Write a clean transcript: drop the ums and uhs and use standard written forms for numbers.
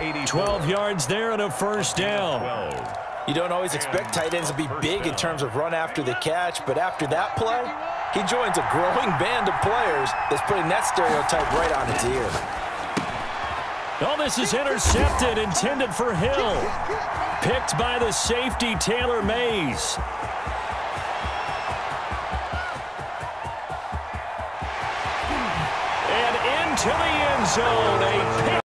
12 yards there and a first down. You don't always expect tight ends to be big in terms of run after the catch, but after that play, he joins a growing band of players that's putting that stereotype right on its ear. Oh, this is intercepted, intended for Hill. Picked by the safety, Taylor Mays. And into the end zone, a